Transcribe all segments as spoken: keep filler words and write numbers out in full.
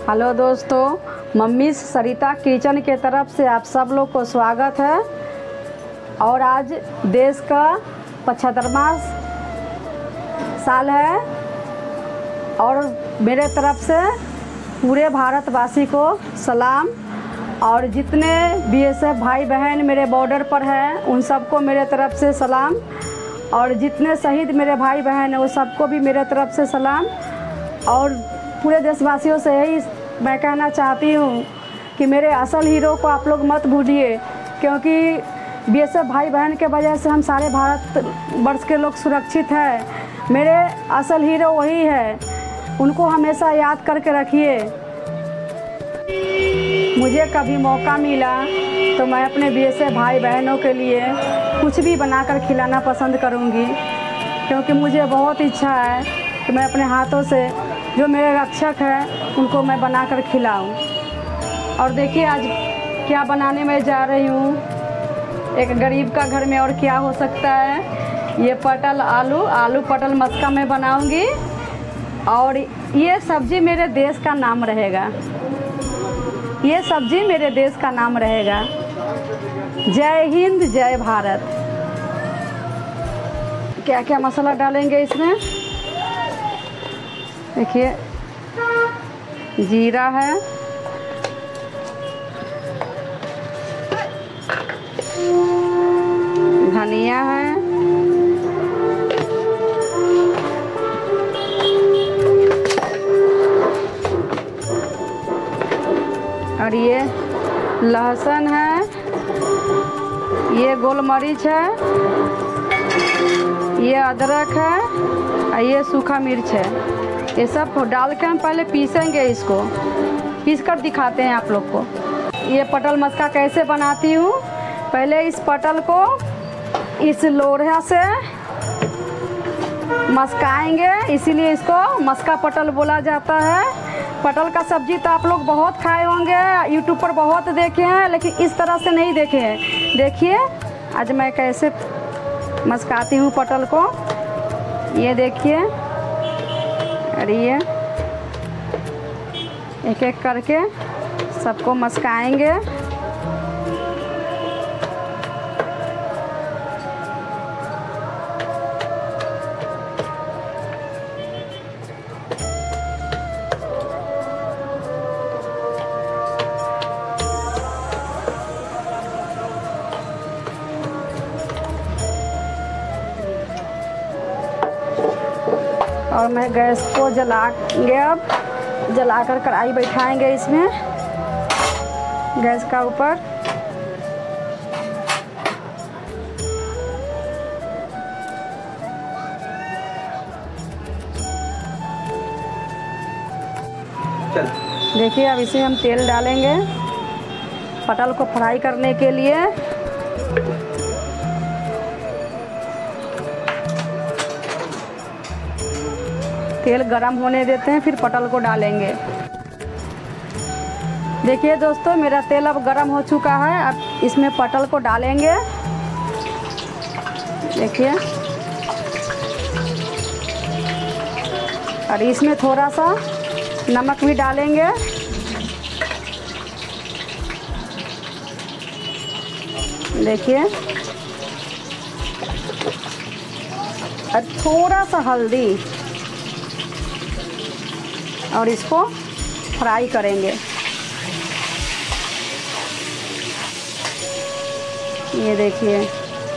Hello दोस्तों, mummy सरिता kitchen के तरफ से आप सब लोग को स्वागत है। और आज देश का पचहत्तरवां साल है और मेरे तरफ से पूरे भारतवासी को सलाम। और जितने बीएसएफ भाई बहन मेरे बॉर्डर पर हैं उन सबको मेरे तरफ से सलाम। और जितने शहीद मेरे भाई बहन हैं वो सबको भी मेरे तरफ से सलाम। और पूरे देशवासियों से यही मैं कहना चाहती हूँ कि मेरे असल हीरो को आप लोग मत भूलिए, क्योंकि बीएसएफ भाई बहन के वजह से हम सारे भारत वर्ष के लोग सुरक्षित हैं। मेरे असल हीरो वही है, उनको हमेशा याद करके रखिए। मुझे कभी मौका मिला तो मैं अपने बीएसएफ भाई बहनों के लिए कुछ भी बनाकर खिलाना पसंद करूंगी, क्योंकि मुझे बहुत इच्छा है कि मैं अपने हाथों से जो मेरे रक्षक हैं उनको मैं बनाकर खिलाऊं। और देखिए आज क्या बनाने में जा रही हूँ। एक गरीब का घर में और क्या हो सकता है। ये पटल आलू आलू पटल मस्का में बनाऊंगी और ये सब्ज़ी मेरे देश का नाम रहेगा। ये सब्ज़ी मेरे देश का नाम रहेगा। जय हिंद, जय भारत। क्या क्या मसाला डालेंगे इसमें, देखिए जीरा है, धनिया है, और ये लहसुन है, ये गोल मरीच है, ये अदरक है और ये सूखा मिर्च है। ये सब डाल के हम पहले पीसेंगे, इसको पीस कर दिखाते हैं आप लोग को। ये पटल मस्का कैसे बनाती हूँ। पहले इस पटल को इस लोढ़ा से मस्काएंगे, इसीलिए इसको मस्का पटल बोला जाता है। पटल का सब्जी तो आप लोग बहुत खाए होंगे, यूट्यूब पर बहुत देखे हैं, लेकिन इस तरह से नहीं देखे हैं। देखिए आज मैं कैसे मस्काती हूँ पटल को, ये देखिए। और ये एक एक करके सबको मस्काएंगे। और मैं गैस को जलाएंगे, अब जलाकर कढ़ाई बैठाएंगे इसमें गैस का ऊपर। देखिए अब इसे हम तेल डालेंगे पटल को फ्राई करने के लिए। तेल गरम होने देते हैं, फिर पटल को डालेंगे। देखिए दोस्तों मेरा तेल अब गरम हो चुका है। अब इसमें पटल को डालेंगे। देखिए और इसमें थोड़ा सा नमक भी डालेंगे। देखिए और थोड़ा सा हल्दी, और इसको फ्राई करेंगे। ये देखिए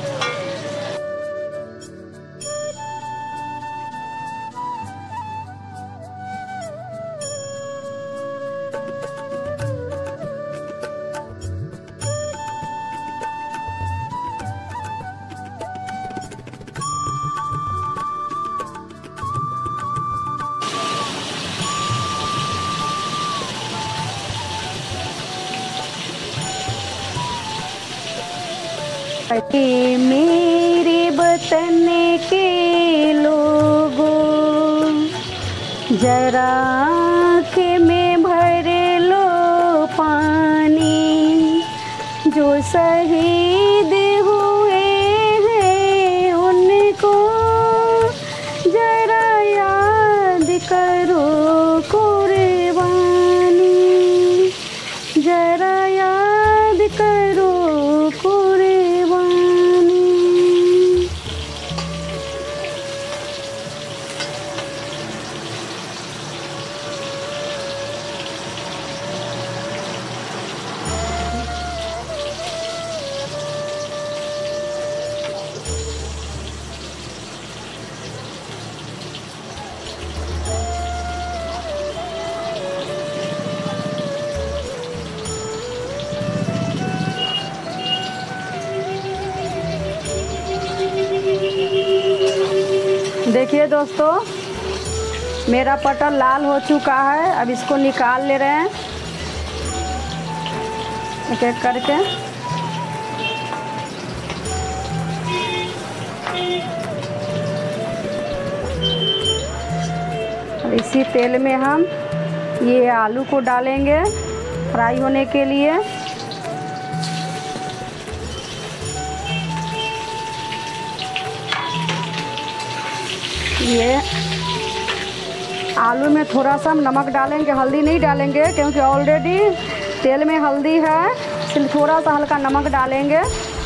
कि मेरे वतन के लोगों जरा आँख में भर लो पानी, जो शहीद हुए हैं उनको जरा याद करो कुर्बानी। देखिए दोस्तों, मेरा पटल लाल हो चुका है। अब इसको निकाल ले रहे हैं एक एक करके। और इसी तेल में हम ये आलू को डालेंगे फ्राई होने के लिए। ये आलू में थोड़ा सा हम नमक डालेंगे, हल्दी नहीं डालेंगे क्योंकि ऑलरेडी तेल में हल्दी है, इसलिए थोड़ा सा हल्का नमक डालेंगे।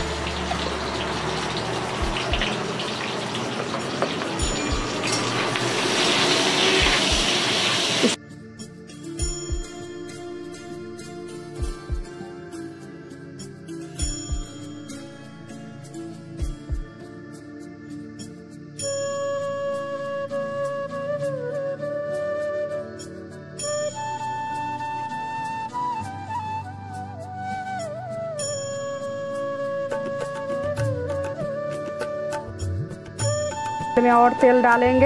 में और तेल डालेंगे।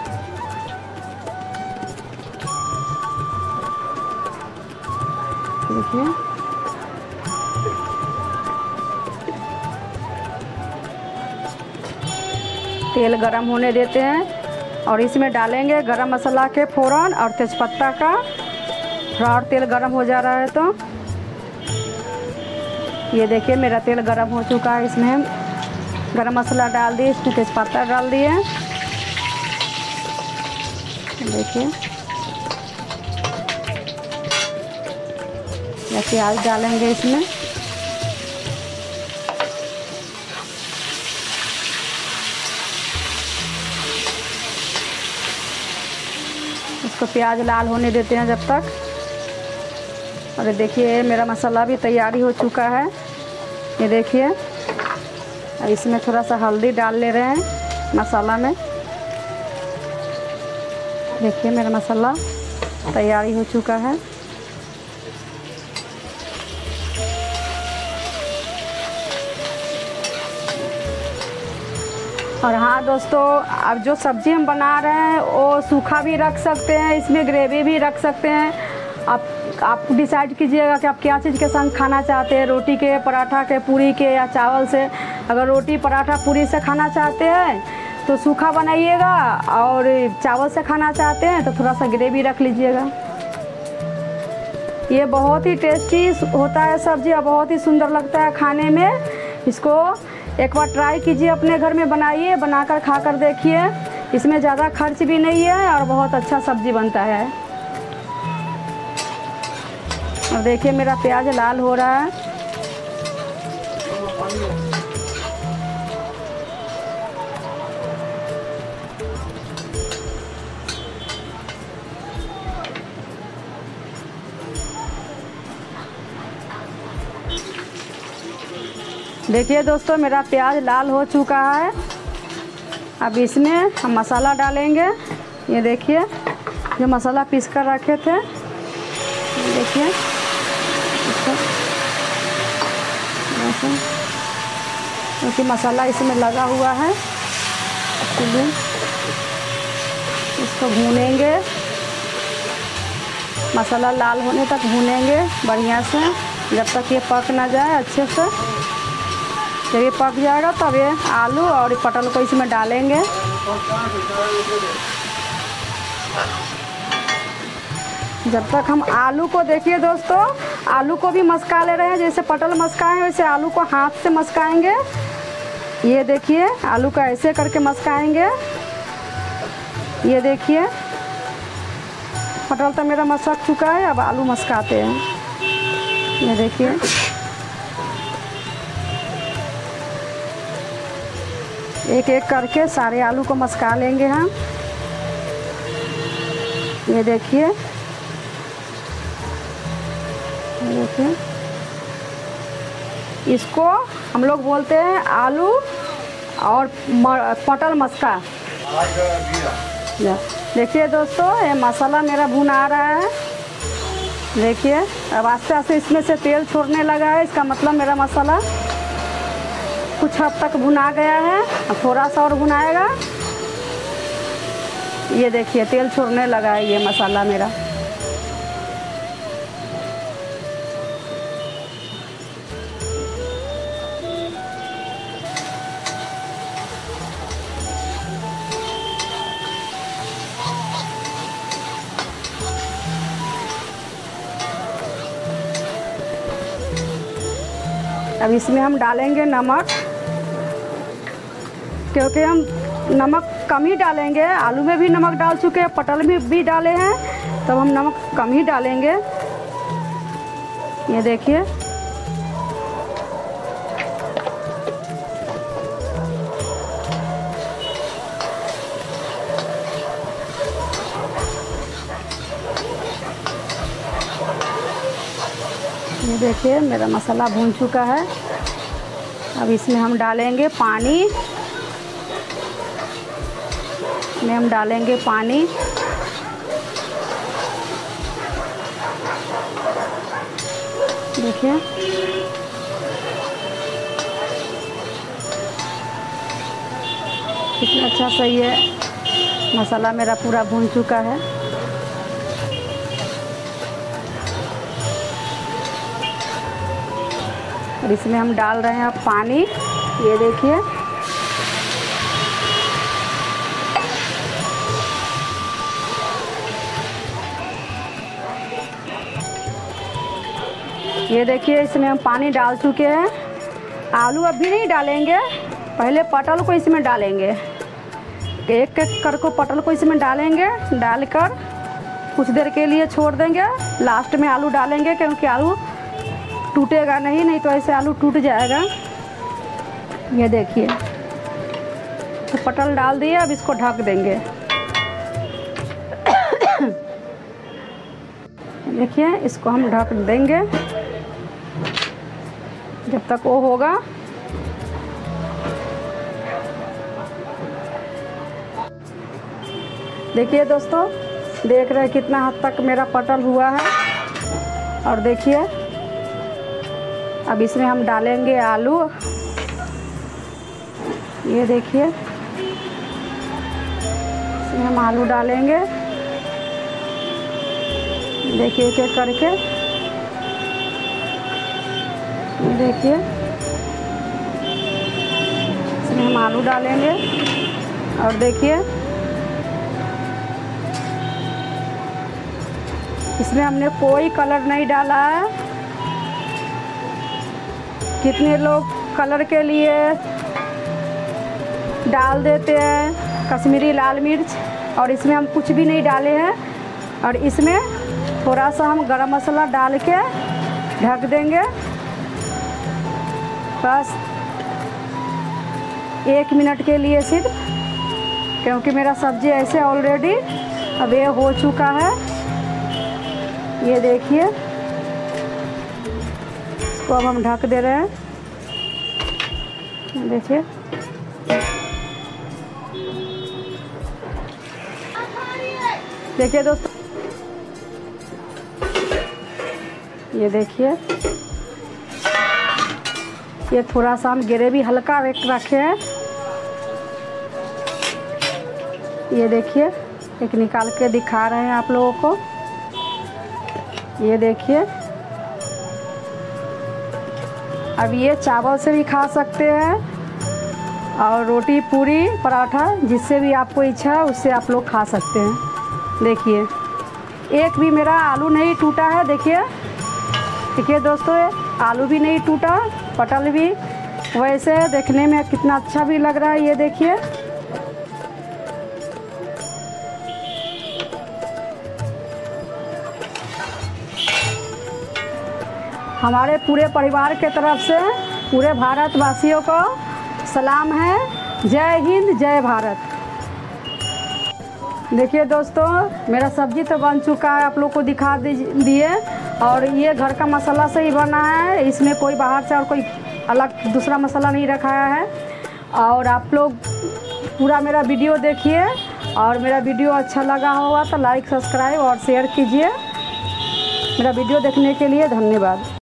देखिए तेल गरम होने देते हैं और इसमें डालेंगे गरम मसाला के फोरन और तेजपत्ता का। थोड़ा और तेल गरम हो जा रहा है तो ये देखिए मेरा तेल गरम हो चुका है। इसमें हम गरम मसाला डाल दिए, इसमें तेजपत्ता डाल दिए। देखिए या प्याज डालेंगे इसमें। इसको प्याज लाल होने देते हैं जब तक। और देखिए मेरा मसाला भी तैयारी हो चुका है। ये देखिए इसमें थोड़ा सा हल्दी डाल ले रहे हैं मसाला में। देखिए मेरा मसाला तैयारी हो चुका है। और हाँ दोस्तों, अब जो सब्ज़ी हम बना रहे हैं वो सूखा भी रख सकते हैं, इसमें ग्रेवी भी रख सकते हैं। आप आप डिसाइड कीजिएगा कि आप क्या चीज़ के संग खाना चाहते हैं, रोटी के, पराठा के, पूरी के या चावल से। अगर रोटी पराठा पूरी से खाना चाहते हैं तो सूखा बनाइएगा, और चावल से खाना चाहते हैं तो थोड़ा सा ग्रेवी रख लीजिएगा। ये बहुत ही टेस्टी होता है सब्ज़ी और बहुत ही सुंदर लगता है खाने में। इसको एक बार ट्राई कीजिए, अपने घर में बनाइए, बनाकर खाकर देखिए। इसमें ज़्यादा खर्च भी नहीं है और बहुत अच्छा सब्ज़ी बनता है। और देखिए मेरा प्याज लाल हो रहा है। देखिए दोस्तों मेरा प्याज लाल हो चुका है। अब इसमें हम मसाला डालेंगे। ये देखिए जो मसाला पीस कर रखे थे, देखिए इसको क्योंकि मसाला इसमें लगा हुआ है, इसलिए इसको भूनेंगे। मसाला लाल होने तक भूनेंगे बढ़िया से, जब तक ये पक ना जाए अच्छे से। जब ये पक जाएगा तब ये आलू और पटल को इसमें डालेंगे। जब तक हम आलू को, देखिए दोस्तों आलू को भी मस्का ले रहे हैं, जैसे पटल मस्काएं वैसे आलू को हाथ से मस्काएंगे। ये देखिए आलू का ऐसे करके मस्काएंगे। ये देखिए पटल तो मेरा मस्क चुका है, अब आलू मस्काते हैं। ये देखिए एक एक करके सारे आलू को मस्का लेंगे हम। ये देखिए देखिए इसको हम लोग बोलते हैं आलू और पटल मस्का। देखिए दोस्तों ये मसाला मेरा भुन आ रहा है। देखिए अब आस्ते आस्ते इसमें से तेल छोड़ने लगा है, इसका मतलब मेरा मसाला कुछ हद तक भुना गया है। अब थोड़ा सा और भुनाएगा। ये देखिए तेल छोड़ने लगा है ये मसाला मेरा। अब इसमें हम डालेंगे नमक, क्योंकि हम नमक कम ही डालेंगे। आलू में भी नमक डाल चुके हैं, पटल में भी डाले हैं, तब हम नमक कम ही डालेंगे। ये देखिए ये देखिए मेरा मसाला भून चुका है। अब इसमें हम डालेंगे पानी, इसमें हम डालेंगे पानी। देखिए कितना अच्छा सही है, मसाला मेरा पूरा भून चुका है। और इसमें हम डाल रहे हैं अब पानी। ये देखिए ये देखिए इसमें हम पानी डाल चुके हैं। आलू अभी नहीं डालेंगे, पहले पटल को इसमें डालेंगे। एक एक कर को पटल को इसमें डालेंगे, डालकर कुछ देर के लिए छोड़ देंगे। लास्ट में आलू डालेंगे, क्योंकि आलू टूटेगा नहीं, नहीं तो ऐसे आलू टूट जाएगा। ये देखिए तो पटल डाल दिए, अब इसको ढक देंगे। देखिए इसको हम ढक देंगे जब तक वो होगा। देखिए दोस्तों, देख रहे हैं कितना हद तक मेरा पटल हुआ है। और देखिए अब इसमें हम डालेंगे आलू। ये देखिए इसमें हम आलू डालेंगे। देखिए एक एक करके, ये देखिए इसमें हम आलू डालेंगे। और देखिए इसमें हमने कोई कलर नहीं डाला है। कितने लोग कलर के लिए डाल देते हैं कश्मीरी लाल मिर्च, और इसमें हम कुछ भी नहीं डाले हैं। और इसमें थोड़ा सा हम गरम मसाला डाल के ढक देंगे। बस एक मिनट के लिए सिर्फ, क्योंकि मेरा सब्जी ऐसे ऑलरेडी अब ये हो चुका है। ये देखिए इसको अब हम ढक दे रहे हैं। देखिए देखिए दोस्तों, ये देखिए ये थोड़ा सा हम ग्रेवी हल्का रखे हैं। ये देखिए एक निकाल के दिखा रहे हैं आप लोगों को। ये देखिए अब ये चावल से भी खा सकते हैं, और रोटी पूरी पराठा जिससे भी आपको इच्छा है उससे आप लोग खा सकते हैं। देखिए एक भी मेरा आलू नहीं टूटा है। देखिए देखिए दोस्तों, आलू भी नहीं टूटा, पटल भी वैसे देखने में कितना अच्छा भी लग रहा है। ये देखिए हमारे पूरे परिवार के तरफ से पूरे भारतवासियों को सलाम है। जय हिंद, जय भारत। देखिए दोस्तों, मेरा सब्जी तो बन चुका है, आप लोग को दिखा दिए। और ये घर का मसाला से ही बना है, इसमें कोई बाहर से और कोई अलग दूसरा मसाला नहीं रखाया है। और आप लोग पूरा मेरा वीडियो देखिए, और मेरा वीडियो अच्छा लगा होगा तो लाइक, सब्सक्राइब और शेयर कीजिए। मेरा वीडियो देखने के लिए धन्यवाद।